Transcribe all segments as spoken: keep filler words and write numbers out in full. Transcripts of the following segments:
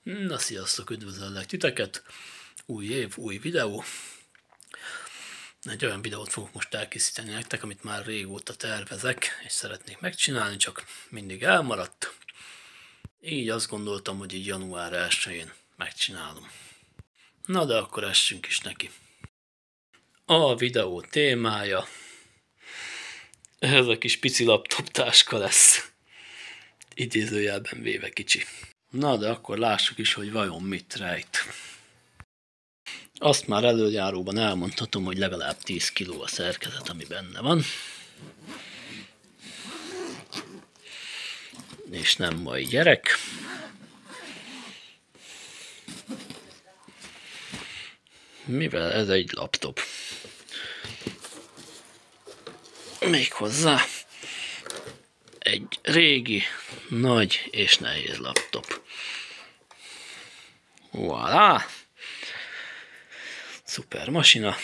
Na sziasztok, üdvözöllek titeket! Új év, új videó. Egy olyan videót fogok most elkészíteni nektek, amit már régóta tervezek, és szeretnék megcsinálni, csak mindig elmaradt. Így azt gondoltam, hogy így január elsején megcsinálom. Na de akkor essünk is neki. A videó témája ez a kis pici laptop táska lesz. Idézőjelben véve kicsi. Na de akkor lássuk is, hogy vajon mit rejt. Azt már előjáróban elmondhatom, hogy legalább tíz kiló a szerkezet, ami benne van. És nem mai gyerek. Mivel ez egy laptop. Méghozzá egy régi, nagy és nehéz laptop. Voilà! Szuper masina.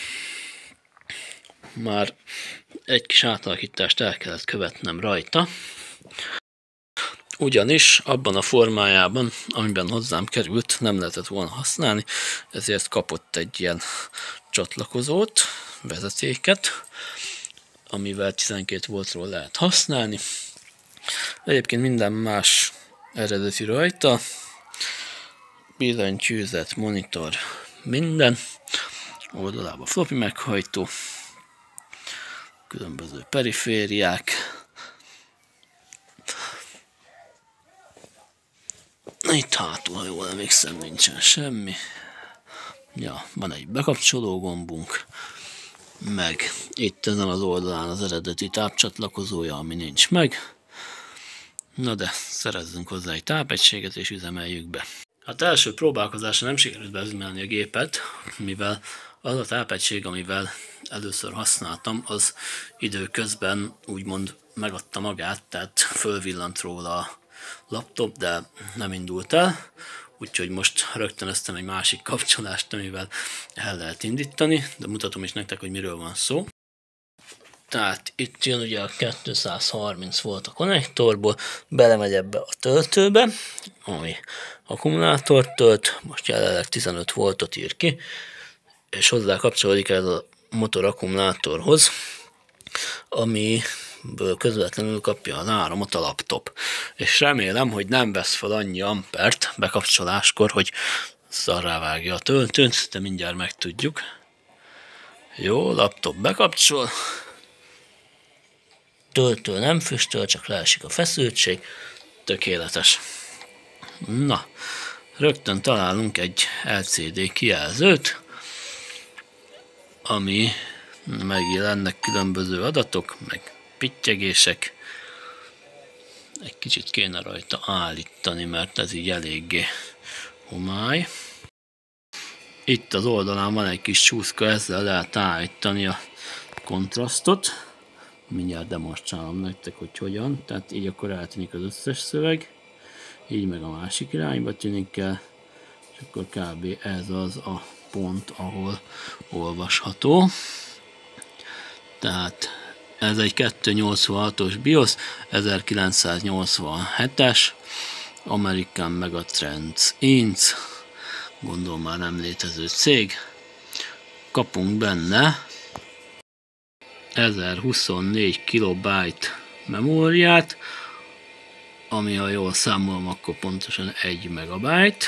Már egy kis átalakítást el kellett követnem rajta. Ugyanis abban a formájában, amiben hozzám került, nem lehetett volna használni, ezért kapott egy ilyen csatlakozót, vezetéket, amivel tizenkét voltról lehet használni. Egyébként minden más eredeti rajta, billentyűzet, monitor, minden. Oldalában floppy meghajtó, különböző perifériák. Itt hátul, ha jól emlékszem, nincsen semmi. Ja, van egy bekapcsoló gombunk, meg itt ezen az oldalán az eredeti tápcsatlakozója, ami nincs meg. Na de szerezzünk hozzá egy tápegységet és üzemeljük be. Hát első próbálkozásra nem sikerült beüzemelni a gépet, mivel az a tápegység, amivel először használtam, az időközben úgymond megadta magát, tehát fölvillant róla a laptop, de nem indult el, úgyhogy most rögtönöztem egy másik kapcsolást, amivel el lehet indítani, de mutatom is nektek, hogy miről van szó. Tehát itt jön ugye a kétszázharminc volt a konnektorból, belemegy ebbe a töltőbe, ami akkumulátort tölt, most jelenleg tizenöt voltot ír ki, és hozzá kapcsolódik ez a motor akkumulátorhoz, amiből közvetlenül kapja az áramot a laptop. És remélem, hogy nem vesz fel annyi ampert bekapcsoláskor, hogy szarrá vágja a töltőt, de mindjárt megtudjuk. Jó, laptop bekapcsol. Töltő nem füstöl, csak leesik a feszültség. Tökéletes. Na, rögtön találunk egy el cé dé kijelzőt, ami megjelennek különböző adatok, meg pittyegések. Egy kicsit kéne rajta állítani, mert ez így eléggé homály. Itt az oldalán van egy kis csúszka, ezzel lehet állítani a kontrasztot. Mindjárt demonstrálom nektek, hogy hogyan. Tehát így akkor eltűnik az összes szöveg. Így meg a másik irányba tűnik el. És akkor kb. Ez az a pont, ahol olvasható. Tehát ez egy kétszáznyolcvanhatos BIOS, ezerkilencszáznyolcvanhetes, American Megatrends Inc. Gondolom már nem létező cég. Kapunk benne ezerhuszonnégy kilobájt memóriát, ami, ha jól számolom, akkor pontosan egy megabyte,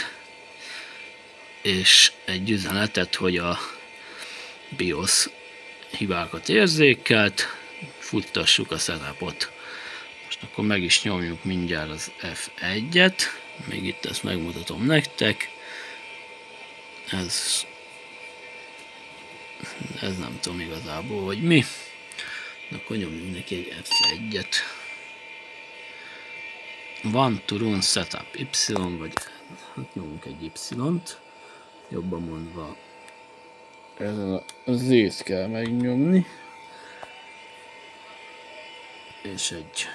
és egy üzenetet, hogy a BIOS hibákat érzékelt, futtassuk a setupot. Most akkor meg is nyomjuk mindjárt az ef egyet, még itt ezt megmutatom nektek. Ez, ez nem tudom igazából, hogy mi. De akkor nyomjunk neki egy ef egyet. Van to run setup Y, vagy hát nyomunk egy Y-t. Jobban mondva, ezen a Z-t kell megnyomni. És egy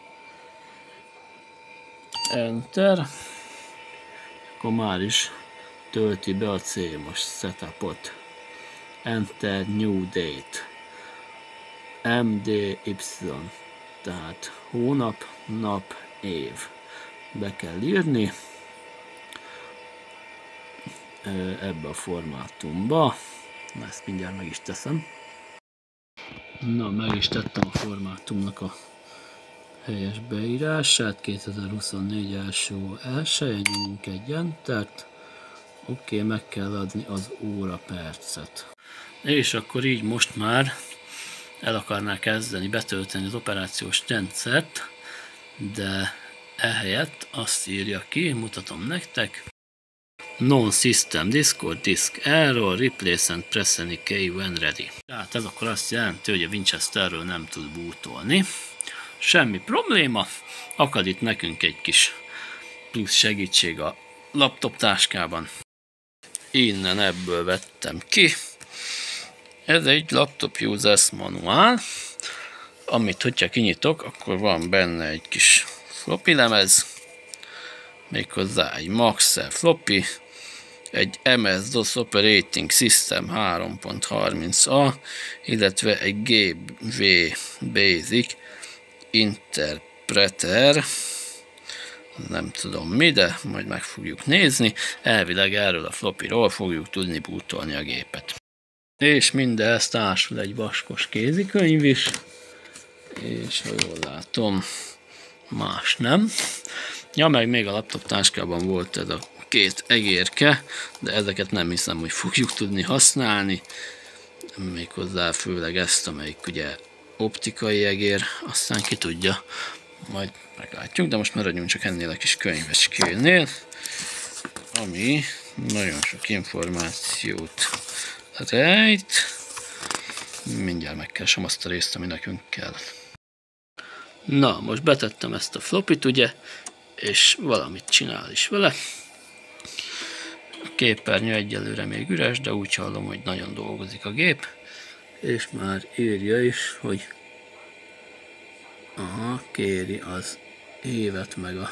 Enter. Akkor már is tölti be a cé-mos setupot. Enter new date. em dé y, tehát hónap, nap, év. Be kell írni. ebbe a formátumba. Na, ezt mindjárt meg is teszem. Na, meg is tettem a formátumnak a helyes beírását. kétezer-huszonnégy első elsője, nyomunk egy entert. Oké, okay, meg kell adni az óra percet. És akkor így most már el akarná kezdeni betölteni az operációs rendszert, de ehelyett azt írja ki, mutatom nektek. Non-system disk or disk error, replace and press any key when ready. Tehát ez akkor azt jelenti, hogy a Winchesterről nem tud bootolni. Semmi probléma, akad itt nekünk egy kis plusz segítség a laptop táskában. Innen ebből vettem ki. Ez egy laptop users manuál, amit hogyha kinyitok, akkor van benne egy kis floppy lemez, méghozzá egy Maxell floppy, egy em es DOS Operating System három pont harminc a, illetve egy gé vé Basic Interpreter, nem tudom mi, de majd meg fogjuk nézni. Elvileg erről a floppyról fogjuk tudni bootolni a gépet. És mindezt társul egy vaskos kézikönyv is, és ha jól látom, más nem. Ja, meg még a laptop táskában volt ez a két egérke, de ezeket nem hiszem, hogy fogjuk tudni használni. Méghozzá főleg ezt, amelyik ugye optikai egér, aztán ki tudja, majd meglátjuk, de most maradjunk csak ennél a kis könyvecskénél, ami nagyon sok információt rejt. Mindjárt megkeresem azt a részt, ami nekünk kell. Na, most betettem ezt a floppyt, ugye, és valamit csinál is vele. A képernyő egyelőre még üres, de úgy hallom, hogy nagyon dolgozik a gép, és már írja is, hogy aha, kéri az évet meg a...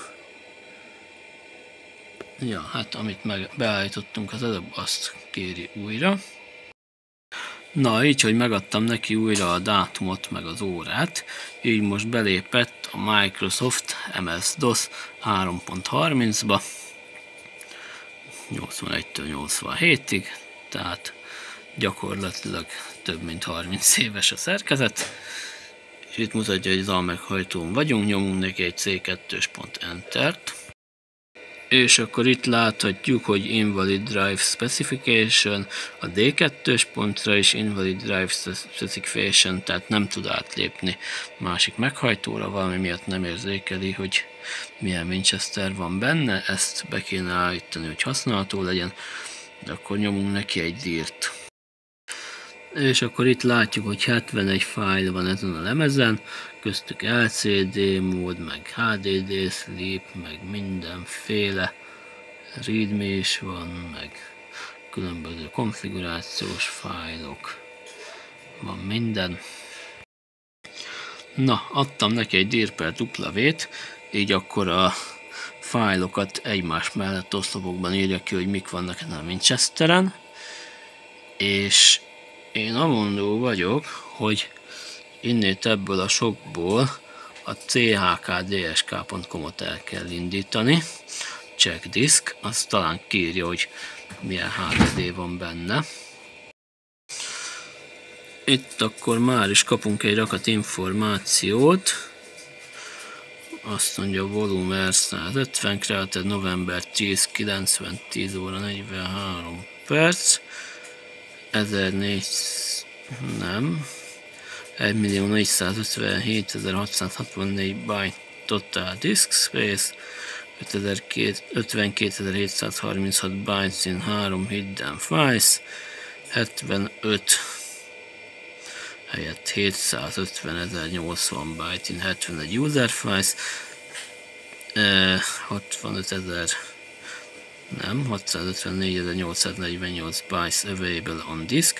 Ja, hát amit meg beállítottunk az előbb, azt kéri újra. Na, így, hogy megadtam neki újra a dátumot meg az órát, így most belépett a Microsoft em es DOS három pont harmincba, nyolcvanegytől nyolcvanhétig, tehát gyakorlatilag több mint harminc éves a szerkezet. És itt mutatja, hogy az A meghajtón vagyunk, nyomunk neki egy cé kettős pont Entert. És akkor itt láthatjuk, hogy Invalid Drive Specification, a dé kettős pontra is Invalid Drive Specification, tehát nem tud átlépni másik meghajtóra, valami miatt nem érzékeli, hogy milyen Winchester van benne, ezt be kéne állítani, hogy használható legyen, de akkor nyomunk neki egy dírt. És akkor itt látjuk, hogy hetvenegy fájl van ezen a lemezen, köztük el cé dé mód, meg há dé dé sleep, meg mindenféle readme is van, meg különböző konfigurációs fájlok, van minden. Na, adtam neki egy dir per W-t, így akkor a fájlokat egymás mellett oszlopokban írja ki, hogy mik vannak ezen a Winchesteren, és én amondó vagyok, hogy innét ebből a sokból a cé há ká dé es ká pont com-ot el kell indítani, check disk, az talán kiírja, hogy milyen há dé dé van benne. Itt akkor már is kapunk egy rakat információt, azt mondja volumer százötven, created november tíz kilencven tíz óra negyvenhárom perc, ezernégyszáz, nem, egymillió négyszázötvenhétezer-hatszázhatvannégy byte total disk space, ötvenkétezer-hétszázharminchat bytes in három hidden files, hetvenöt helyett hétszázötvenezer-nyolcvan byte in hetvenegy user files, hatvanötezer, nem, hatszázötvennégyezer-nyolcszáznegyvennyolc bytes available on disk.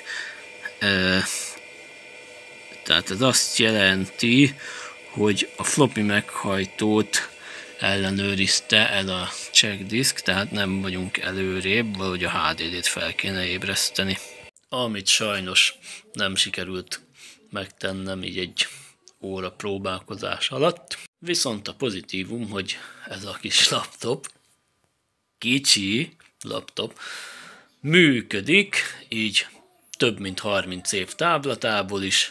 Tehát ez azt jelenti, hogy a floppy meghajtót ellenőrizte el a check disk, tehát nem vagyunk előrébb, valahogy a há dé dét fel kéne ébreszteni. Amit sajnos nem sikerült megtennem így egy óra próbálkozás alatt. Viszont a pozitívum, hogy ez a kis laptop, kicsi laptop, működik, így több mint harminc év távlatából is.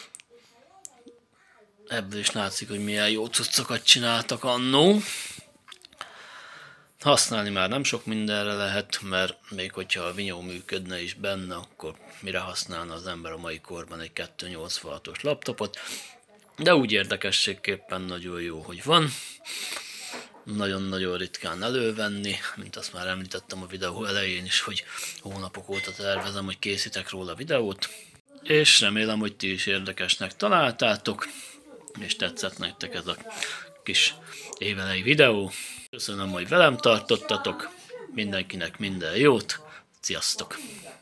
Ebből is látszik, hogy milyen jó cuccokat csináltak annó. Használni már nem sok mindenre lehet, mert még hogyha a vinyó működne is benne, akkor mire használna az ember a mai korban egy kétszáznyolcvanhatos laptopot. De úgy érdekességképpen nagyon jó, hogy van. Nagyon-nagyon ritkán elővenni, mint azt már említettem a videó elején is, hogy hónapok óta tervezem, hogy készítek róla videót. És remélem, hogy ti is érdekesnek találtátok, és tetszett nektek ez a kis évelei videó. Köszönöm, hogy velem tartottatok, mindenkinek minden jót, sziasztok!